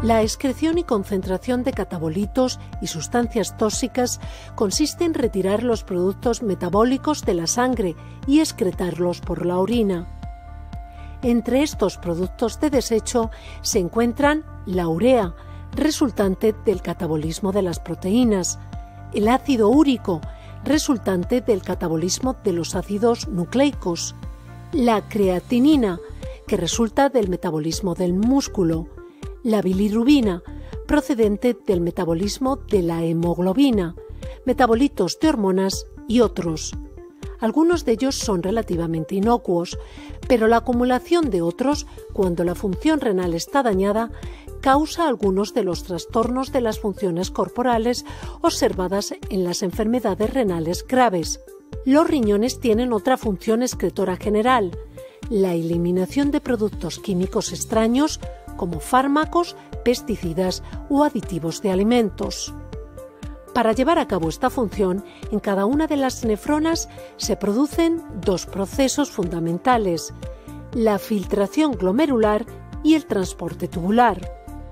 La excreción y concentración de catabolitos y sustancias tóxicas consiste en retirar los productos metabólicos de la sangre y excretarlos por la orina. Entre estos productos de desecho se encuentran la urea, resultante del catabolismo de las proteínas, el ácido úrico, resultante del catabolismo de los ácidos nucleicos, la creatinina, que resulta del metabolismo del músculo, la bilirrubina, procedente del metabolismo de la hemoglobina, metabolitos de hormonas y otros. Algunos de ellos son relativamente inocuos, pero la acumulación de otros, cuando la función renal está dañada, causa algunos de los trastornos de las funciones corporales observadas en las enfermedades renales graves. Los riñones tienen otra función excretora general, la eliminación de productos químicos extraños como fármacos, pesticidas o aditivos de alimentos. Para llevar a cabo esta función, en cada una de las nefronas se producen dos procesos fundamentales: la filtración glomerular y el transporte tubular.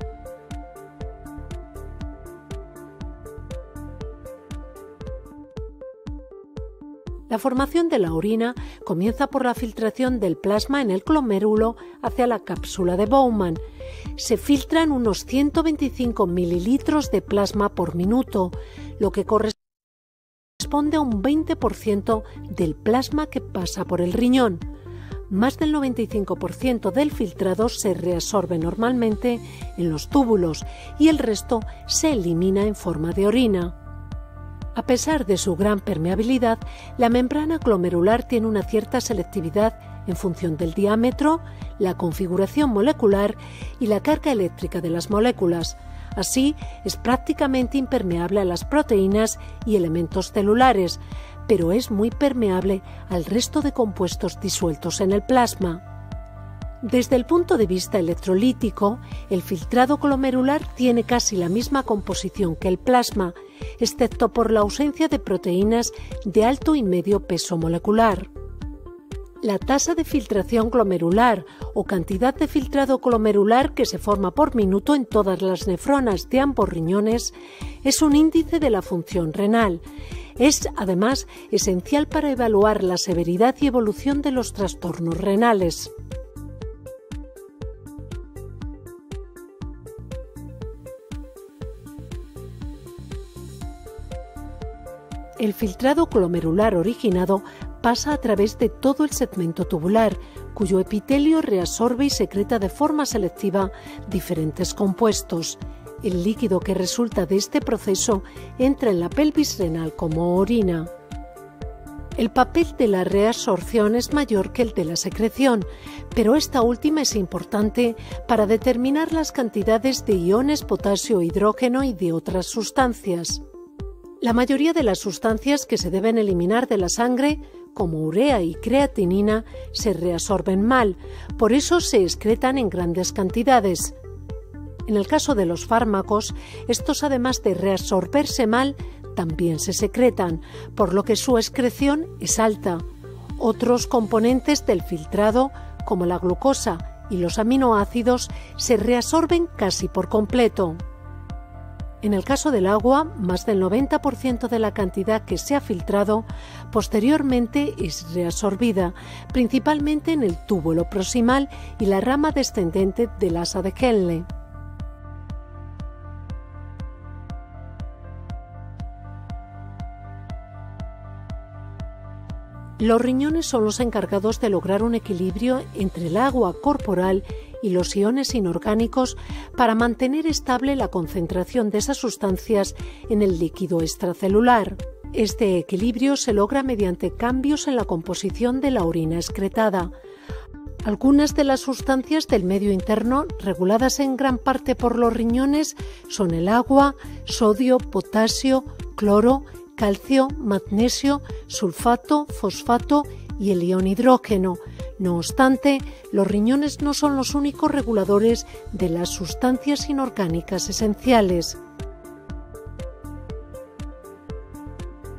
La formación de la orina comienza por la filtración del plasma en el glomérulo hacia la cápsula de Bowman. Se filtran unos 125 mililitros de plasma por minuto, lo que corresponde a un 20% del plasma que pasa por el riñón. Más del 95% del filtrado se reabsorbe normalmente en los túbulos y el resto se elimina en forma de orina. A pesar de su gran permeabilidad, la membrana glomerular tiene una cierta selectividad en función del diámetro, la configuración molecular y la carga eléctrica de las moléculas. Así, es prácticamente impermeable a las proteínas y elementos celulares, pero es muy permeable al resto de compuestos disueltos en el plasma. Desde el punto de vista electrolítico, el filtrado glomerular tiene casi la misma composición que el plasma, excepto por la ausencia de proteínas de alto y medio peso molecular. La tasa de filtración glomerular o cantidad de filtrado glomerular que se forma por minuto en todas las nefronas de ambos riñones es un índice de la función renal. Es, además, esencial para evaluar la severidad y evolución de los trastornos renales. El filtrado glomerular originado pasa a través de todo el segmento tubular, cuyo epitelio reabsorbe y secreta de forma selectiva diferentes compuestos. El líquido que resulta de este proceso entra en la pelvis renal como orina. El papel de la reabsorción es mayor que el de la secreción, pero esta última es importante para determinar las cantidades de iones potasio, hidrógeno y de otras sustancias. La mayoría de las sustancias que se deben eliminar de la sangre, como urea y creatinina, se reabsorben mal, por eso se excretan en grandes cantidades. En el caso de los fármacos, estos además de reabsorberse mal, también se secretan, por lo que su excreción es alta. Otros componentes del filtrado, como la glucosa y los aminoácidos, se reabsorben casi por completo. En el caso del agua, más del 90% de la cantidad que se ha filtrado posteriormente es reabsorbida, principalmente en el túbulo proximal y la rama descendente del asa de Henle. Los riñones son los encargados de lograr un equilibrio entre el agua corporal y los iones inorgánicos para mantener estable la concentración de esas sustancias en el líquido extracelular. Este equilibrio se logra mediante cambios en la composición de la orina excretada. Algunas de las sustancias del medio interno, reguladas en gran parte por los riñones, son el agua, sodio, potasio, cloro, calcio, magnesio, sulfato, fosfato y el ion hidrógeno. No obstante, los riñones no son los únicos reguladores de las sustancias inorgánicas esenciales.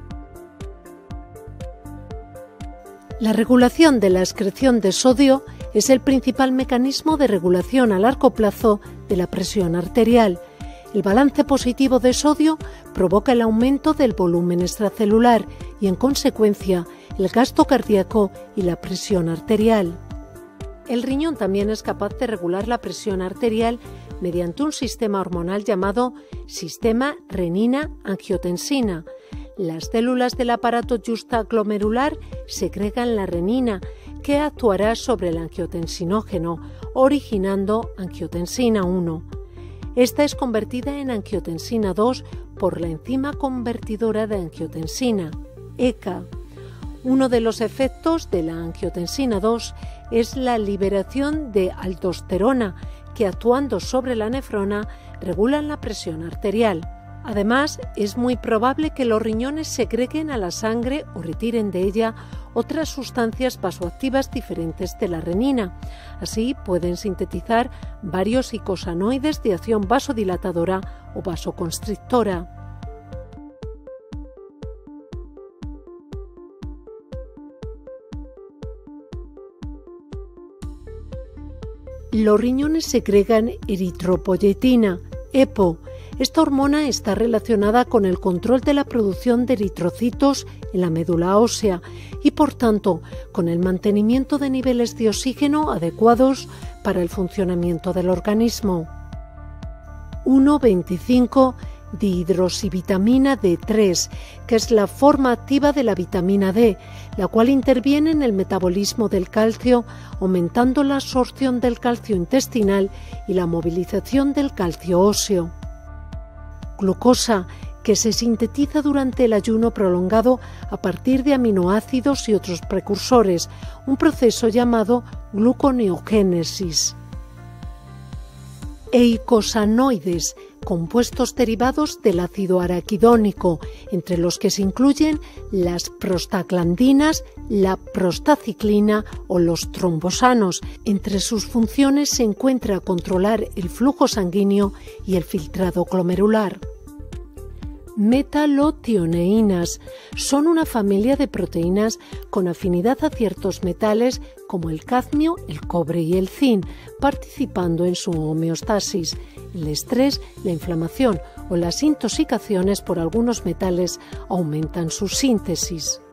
La regulación de la excreción de sodio Es el principal mecanismo de regulación a largo plazo de la presión arterial. El balance positivo de sodio provoca el aumento del volumen extracelular y, en consecuencia, el gasto cardíaco y la presión arterial. El riñón también es capaz de regular la presión arterial mediante un sistema hormonal llamado sistema renina-angiotensina. Las células del aparato justaglomerular segregan la renina, que actuará sobre el angiotensinógeno, originando angiotensina 1. Esta es convertida en angiotensina 2 por la enzima convertidora de angiotensina, ECA. Uno de los efectos de la angiotensina 2 es la liberación de aldosterona, que actuando sobre la nefrona regulan la presión arterial. Además, es muy probable que los riñones segreguen a la sangre o retiren de ella otras sustancias vasoactivas diferentes de la renina. Así pueden sintetizar varios icosanoides de acción vasodilatadora o vasoconstrictora. Los riñones segregan eritropoyetina, EPO. Esta hormona está relacionada con el control de la producción de eritrocitos en la médula ósea y, por tanto, con el mantenimiento de niveles de oxígeno adecuados para el funcionamiento del organismo. 1,25-dihidroxivitamina D3, que es la forma activa de la vitamina D, la cual interviene en el metabolismo del calcio, aumentando la absorción del calcio intestinal y la movilización del calcio óseo. Glucosa, que se sintetiza durante el ayuno prolongado a partir de aminoácidos y otros precursores, un proceso llamado gluconeogénesis. Eicosanoides, compuestos derivados del ácido araquidónico, entre los que se incluyen las prostaglandinas, la prostaciclina o los trombosanos. Entre sus funciones se encuentra controlar el flujo sanguíneo y el filtrado glomerular. Metalotioneínas son una familia de proteínas con afinidad a ciertos metales como el cadmio, el cobre y el zinc, participando en su homeostasis. El estrés, la inflamación o las intoxicaciones por algunos metales aumentan su síntesis.